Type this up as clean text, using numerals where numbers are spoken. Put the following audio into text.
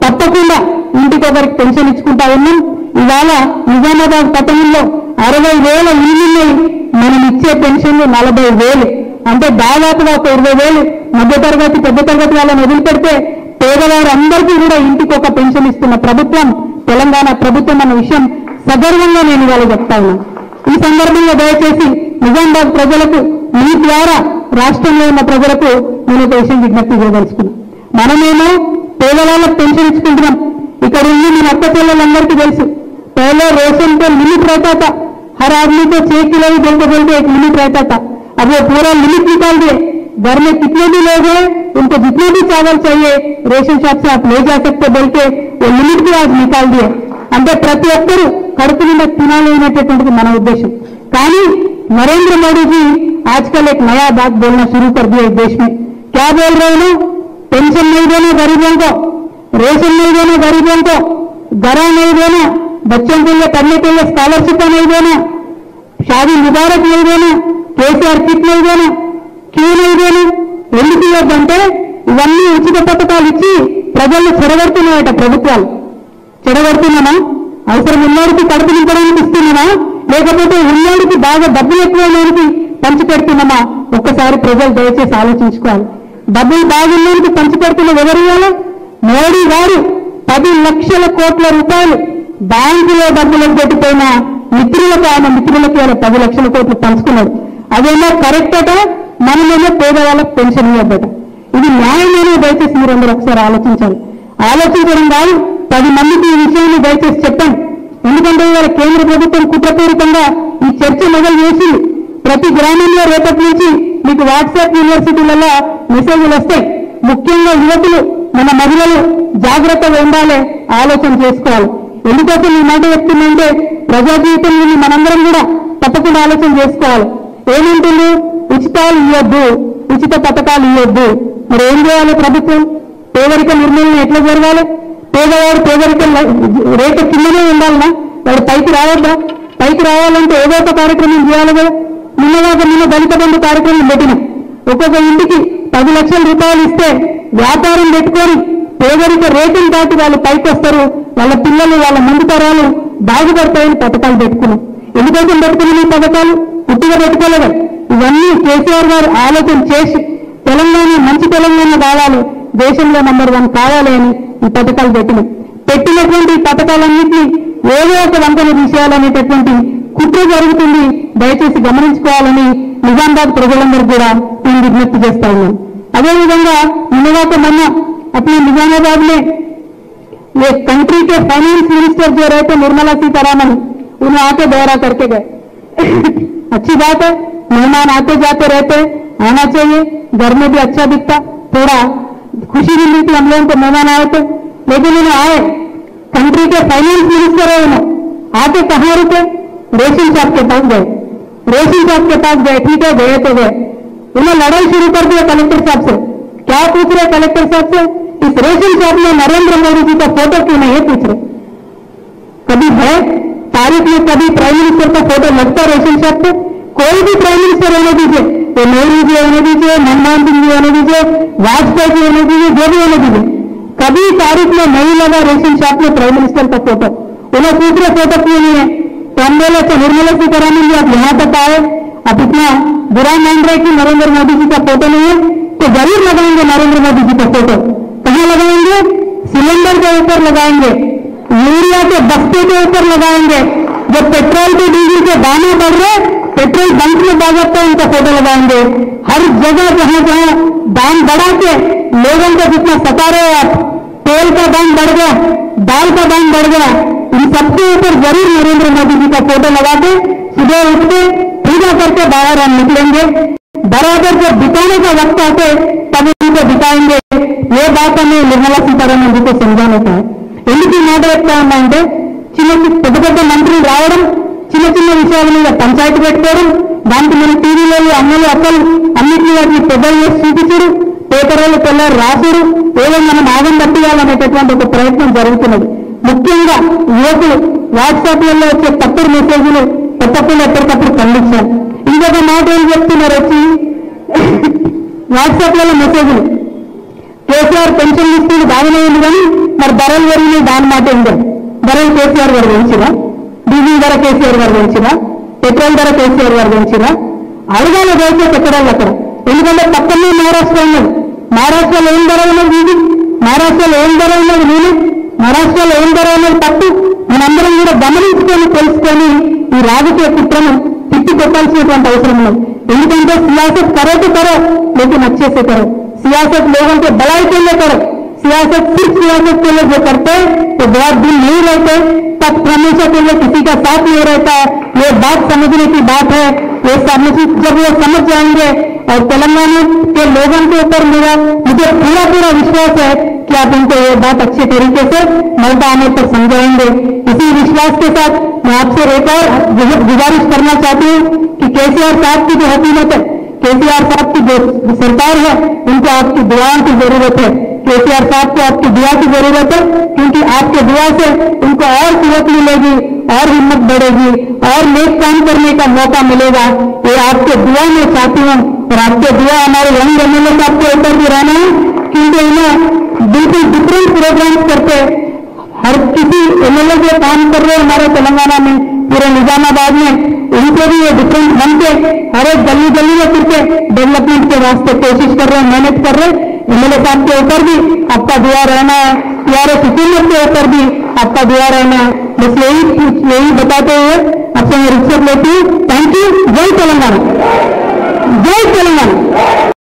తప్పకుండా ఇంటికొకరికి పెన్షన్ ఇచ్చుకుంటా ఉన్నాం. ఇవాళ నిజామాబాద్ పట్టణంలో 60,000 ఇళ్లున్నాయి. మనం ఇచ్చే పెన్షన్లు 40,000. అంటే దాదాపుగా ఒక 20,000 మధ్యతరగతి పెద్ద తరగతి వాళ్ళని వదిలిపెడితే పేదవారు అందరికీ కూడా ఇంటికి ఒక పెన్షన్ ఇస్తున్న ప్రభుత్వం తెలంగాణ ప్రభుత్వం అన్న విషయం సగర్వంగా నేను ఇవాళ చెప్తా ఉన్నాను. ఈ సందర్భంగా దయచేసి నిజామాబాద్ ప్రజలకు మీ ద్వారా రాష్ట్రంలో ఉన్న ప్రజలకు నేను ఒక విషయం విజ్ఞప్తి చేయదలుచుకున్నాను. మనమేమో పేదవాళ్ళకు పెన్షన్ ఇచ్చుకుంటున్నాం. ఇక్కడ ఉంది మన అక్క చెల్లెలందరికీ తెలుసు. पहले रेशन पे लिमिट रहता था, हर आदमी को 6 किलो ही बोलते बोलते एक लिमिट रहता था. अब वो पूरा लिमिट निकाल दिए. घर में कितने भी लोग हैं उनको जितने भी चावल चाहिए रेशन शॉप से आप ले जा सकते बोल के वो लिमिट भी आज निकाल दिए. అంటే ప్రతి ఒక్కరూ కడుపు నిండా తినాలి అనేటటువంటిది మన ఉద్దేశం. కానీ नरेंद्र मोदी जी आजकल एक नया बात बोलना शुरू कर दिया इस देश में. क्या बोल रहे हैं? पेंशन नहीं देना गरीबों को, रेशन नहीं देना गरीबों को, घरा नहीं देना, बच्चों के लिए पढ़ने के लिए स्कॉलरशिप नहीं देना, शादी मुबारक नहीं देना, केसीआर किट नहीं देना. क्यों नहीं देना? ఎందుకు ఇవ్వద్దంటే ఇవన్నీ ఉచిత పథకాలు ఇచ్చి ప్రజల్ని చెడగొడుతున్నాయట ప్రభుత్వాలు. చెడగొడుతున్నామా? అవసరం ఉన్నవాడికి కడుపు నింపడానికి ఇస్తున్నామా, లేకపోతే ఉన్నవాడికి బాగా డబ్బులు ఎక్కువడానికి పంచి పెడుతున్నామా? ఒక్కసారి ప్రజలు దయచేసి ఆలోచించుకోవాలి. డబ్బులు బాగున్నవాడికి పంచి పెడుతున్న ఎవరు ఇవ్వాలి? మోడీ గారు 10 లక్షల కోట్ల రూపాయలు బ్యాంకులో డబ్బులకు పెట్టిపోయిన మిత్రులకు ఆయన 10 లక్షల కోట్లు పంచుకున్నాడు. అదేమో కరెక్ట్ అట, మనమేమో పేదవాళ్ళకు పెన్షన్ ఇవ్వద్దట. ఇది న్యాయమేనో దయచేసి మీరందరూ ఒకసారి ఆలోచించాలి. ఆలోచించడం కాదు, 10 మందికి ఈ విషయాన్ని దయచేసి చెప్పండి. ఎందుకంటే ఇవాళ కేంద్ర ప్రభుత్వం కుట్రపూరితంగా ఈ చర్చ మొదలు చేసి ప్రతి గ్రామంలో రేపటి నుంచి మీకు వాట్సాప్ యూనివర్సిటీలలో మెసేజ్లు వస్తాయి. ముఖ్యంగా యువకులు, మన మహిళలు జాగ్రత్తగా ఉండాలి, ఆలోచన చేసుకోవాలి. ఎందుకోసం ఈ మాట చెప్తుందంటే ప్రజా జీవితంలో మనందరం కూడా తప్పకుండా ఆలోచన చేసుకోవాలి. ఏమంటుంది? ఉచితాలు ఇవ్వద్దు, ఉచిత పథకాలు ఇవ్వద్దు. మరి ఏం చేయాలి ప్రభుత్వం? పేదరిక నిర్మూలన ఎట్లా జరగాలి? పేదవాడు పేదరిక రేటు కిందనే ఉండాలన్నా, వాడు పైకి రావద్దా? పైకి రావాలంటే ఏదో ఒక కార్యక్రమం చేయాలి కదా. నిన్న దళిత బంధు కార్యక్రమం పెట్టినాం. ఒక్కొక్క ఇంటికి 10 లక్షల రూపాయలు ఇస్తే వ్యాపారం పెట్టుకొని పేదరిక రేటును దాటి వాళ్ళు పైకి వస్తారు, వాళ్ళ పిల్లలు వాళ్ళ ముందు తరాలు బాగుపడతాయని పథకాలు పెట్టుకున్నాం. ఎందుకోసం పెట్టుకున్నాం ఈ పథకాలు? పుట్టిగా పెట్టుకోలేదు. ఇవన్నీ కేసీఆర్ గారు ఆలోచన చేసి తెలంగాణ మంచి తెలంగాణ కావాలి, దేశంలో నంబర్ 1 కావాలి అని ఈ పథకాలు పెట్టినాం. పెట్టినటువంటి ఈ పథకాలన్నింటినీ ఏదో ఒక వంకన తీసేయాలనేటటువంటి కుట్ర జరుగుతుంది. దయచేసి గమనించుకోవాలని నిజామాబాద్ ప్రజలందరూ కూడా నేను విజ్ఞప్తి చేస్తా ఉన్నాను. అదేవిధంగా నిన్నగాక మొన్న अपने निजामाबाद में ये कंट्री के फाइनेंस मिनिस्टर जो रहे थे निर्मला सीतारामन, उन्हें आके दौरा करके गए. अच्छी बात है, मेहमान आते जाते रहते, आना चाहिए. घर में भी अच्छा दिखता, थोड़ा खुशी भी मिलती हम लोगों को मेहमान आए थे. लेकिन उन्हें आए, कंट्री के फाइनेंस मिनिस्टर है, उन्हें आके कहाँ रुके? रेशन शॉप के पास गए. रेशन शॉप के पास गए, ठीक है, गए तो गए. उन्हें लड़ाई शुरू कर दिया कलेक्टर साहब से. क्या पूछ रहे कलेक्टर साहब से? इस रेशन शॉप में नरेंद्र मोदी जी का फोटो क्यों नहीं है? पूछ रहे. कभी है तारीख में कभी प्राइम मिनिस्टर का फोटो लगता रेशन शॉप पे? कोई भी प्राइम मिनिस्टर होने दीजिए, तो नेहरू जी होने दीजिए, मनमोहन सिंह जी होने दीजिए, वाजपेयी जी होने दीजिए, जो भी होने दीजिए, कभी तारीख में नहीं लगा रेशन शॉप में प्राइम मिनिस्टर का फोटो. उन्हें पूछ रहे फोटो क्यों नहीं है? तो हम बोले तो निर्मला सीतारामन जी आप यहाँ तक आए, आप इतना बुरा मान रहे कि नरेंद्र मोदी जी का फोटो नहीं है, तो जरूर लगाएंगे नरेंद्र मोदी जी का फोटो. कहाँ लगाएंगे? सिलेंडर के ऊपर लगाएंगे, यूरिया के बस्ते के ऊपर लगाएंगे. जब पेट्रोल के डीजल के दाम बढ़ रहे, पेट्रोल बंक में बाजते हैं, उनका फोटो लगाएंगे. हर जगह जहां जहां दाम बढ़ा के लोगों को जितना सता रहे आप, तेल का दाम बढ़ गया, दाल का दाम बढ़ गया, इन सबके ऊपर जरूर नरेंद्र मोदी जी का फोटो लगा के सुबह उठ के पूजा करके बाहर हम निकलेंगे. बराबर जब बिताने का वक्त आते तब उनको बिताएंगे. ये बात हमें निर्मला सीतारामन जी को समझाने का है. ఎందుకు ఈ మాట చెప్తా ఉన్నా అంటే పెద్ద పెద్ద మంత్రులు రావడం, చిన్న చిన్న విషయాల మీద పంచాయతీ పెట్టుకోవడం, దానికి మన టీవీలో అమ్మలు అక్కలు అన్నింటినీ వాటిని పెద్దలు చేసి చూపించరు, పేపర్లు తెల్లారు రాసుడు, ఏదో మనం ఆగం పట్టియాలనేటటువంటి ఒక ప్రయత్నం జరుగుతున్నది. ముఖ్యంగా యువకులు వాట్సాప్లలో వచ్చే తప్పుడు మెసేజ్లు తప్పకుండా ఎప్పటికప్పుడు ఖండించారు. ఇంకొక మాట ఏం చెప్తున్నారు వచ్చి వాట్సాప్లలో మెసేజ్లు, కేసీఆర్ పెన్షన్ ఇస్తుంది బాగానే ఉంది కానీ మరి ధరలు పెరిగిన దాని మాట ఏంటో ధరలు కేసీఆర్ గారు పెంచినా డీజిల్ ధర కేసీఆర్ గారు పెంచినా పెట్రోల్ ధర కేసీఆర్ గారు పెంచినా అడగాల దయచేసి ఎక్కడాలి అక్కడ ఎందుకంటే పక్కనే మహారాష్ట్ర ఉన్నది మహారాష్ట్రలో ఏం ధర ఉన్నది ఇది మహారాష్ట్రలో ఏం ధర ఉన్నది నేను మహారాష్ట్రలో ఏం ధర ఉన్నది తప్పు మనందరం కూడా గమనించుకొని తెలుసుకొని ఈ రాజకీయ కుట్రను తిట్టి కొట్టాల్సినటువంటి అవసరం ఉన్నది ఎందుకంటే सियासत करो तो करो लेकिन अच्छे से करो सियासत लोगों के भलाई के लिए करो सियासत सिर्फ सियासत के लिए जो करते तो बहुत दिन नहीं रहते तब हमेशा के लिए किसी का साथ नहीं रहता है ये बात समझने की बात है ये जब वो समझ जाएंगे और तेलंगाना के लोगों के ऊपर मुझे पूरा पूरा विश्वास है कि आप उनको ये बात अच्छे तरीके से मौका आने पर समझाएंगे इसी विश्वास के साथ मैं आपसे एक और गुजारिश करना चाहती हूँ कि केसीआर साहब की जो हुकूमत है केसीआर साहब की जो सरकार है उनको आपकी दुआओं की जरूरत है केसीआर साहब को आपकी दुआ की जरूरत है क्योंकि आपके दुआ से उनको और कुव्वत मिलेगी और हिम्मत बढ़ेगी और नेक काम करने का मौका मिलेगा ये आपके दुआ में चाहती हूँ और आपके दुआ हमारे यंग एमएलए साहब के ऊपर भी रहना है क्योंकि इन्हें बिल्कुल डिफरेंट प्रोग्राम्स करके हर किसी एमएलए जो काम कर रहे हैं हमारे तेलंगाना में पूरे निजामाबाद में उनको भी ये डिफरेंट बन के हर एक गली गली में फिर के डेवलपमेंट के वास्ते कोशिश कर रहे हैं मेहनत कर रहे हैं एमएलए साहब के ऊपर भी आपका दुआ रहना है टीआरएस हुकूमत के ऊपर भी आपका दुआ रहना है बस यही बताते हुए आपसे मैं रिक्वेस्ट लेती हूँ थैंक यू जय तेलंगाना जय तेलंगाना।